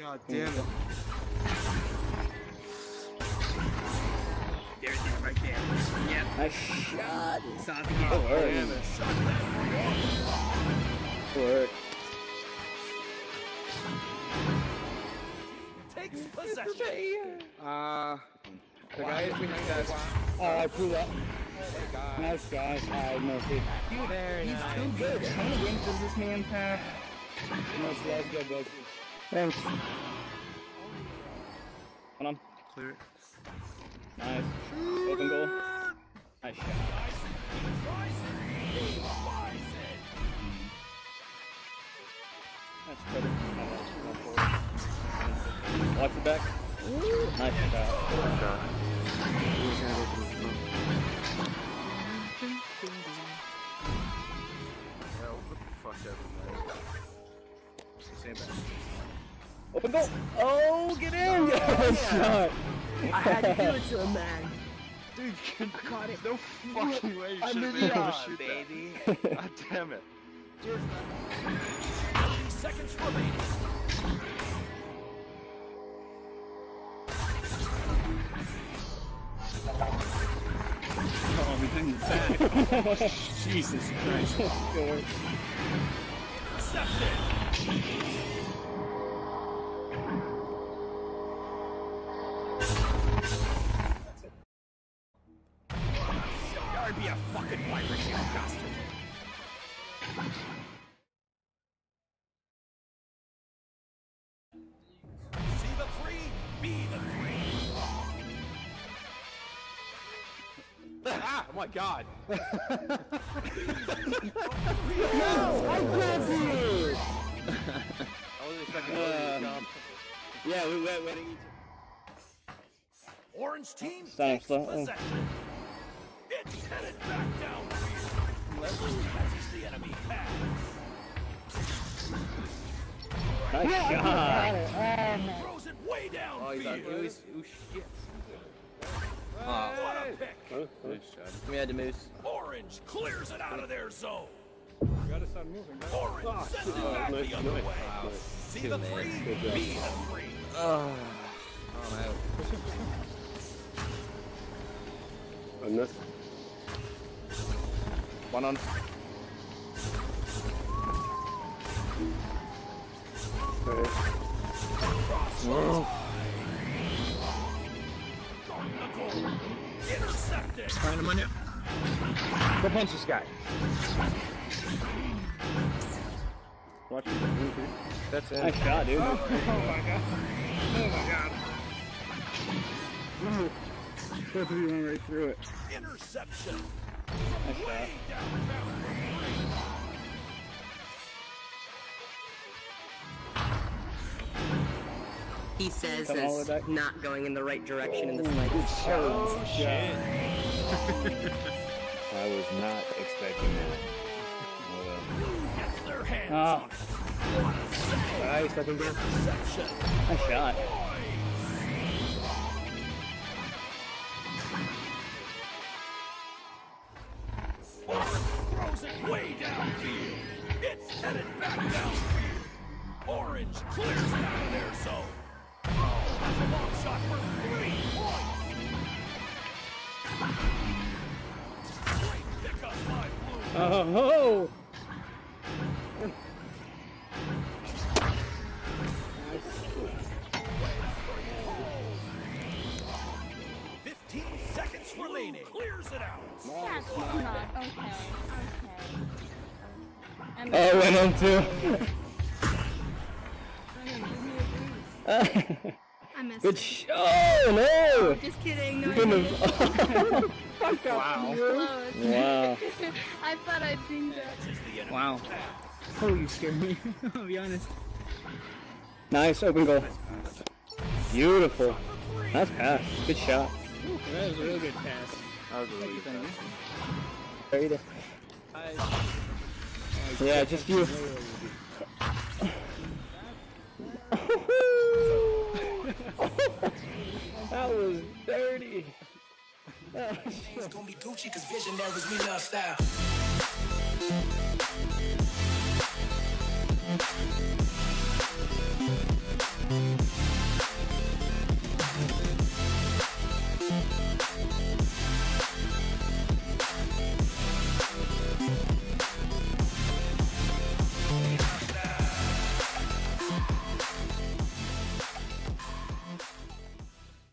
God damn it. There's it right there. Yep. Nice shot. Stop Good again. work. Damn it. Good work. Takes possession. The guy is behind us. Oh, I pulled up. Nice guys. Alright, Murphy. Very nice. Too good. How many games does this man have? Murphy, that's good, bud. Thanks. Hold on. Clear it. Nice. Open goal. Nice shot. That's better. Watch the back. Nice shot. Yeah, what the fuck ever, man. Open goal. Oh, get in. Good shot. I had to do it to him, man. Dude, I caught it. no fucking way you should Under have the been able to arm, shoot baby. that. God damn it. 30 seconds remaining. Oh, behind the back. Jesus Christ. Good work. Intercepted. I'd be a fucking pirate, you bastard. See the three, be the three. Ah, oh my god. I grabbed you. I wasn't expecting to come. Yeah, we went with each. Orange team Stop, takes stop. possession. It's headed back downfield. Catches the enemy pass. Nice shot. Throws it way Oh, downfield. he's like, oh shit. What a pick. Nice shot. We had to moose. Orange clears it out of their zone. Gotta start moving, man. Orange sends it back the other way. See the three, be the three. Oh, I'm out. One on. Intercepted. Find him on you. Go punch this guy. Watch it. That's it. Nice shot, dude. Oh my god. Oh my god. Both of you went right through it. Interception. Nice shot. Way downtown. He says Come all the way it's back. not going in the right direction in the slightest. Oh, shit. I was not expecting that. Gets their hands Oh. on it. Nice, open goal. Interception. Nice shot. Throws it way downfield. It's headed back downfield. Orange clears it out of their zone. Oh, that's a long shot for 3 points. Great pickup by Blue. Oh. 15 seconds remaining. Clears it out. That's not okay. Okay. Oh, went on two. I missed Good it. shot. Oh, no. Just kidding. No, I Couldn't didn't. have. Wow. Close. Wow. I thought I'd seen that. Wow. Oh, you scared me. I'll be honest. Nice, open goal. Beautiful. Nice pass. Good shot. Ooh, that was a real good pass. That was a really good Ready to- Yeah, just you. That was dirty. It's gonna be Gucci, cause visionaries we love style.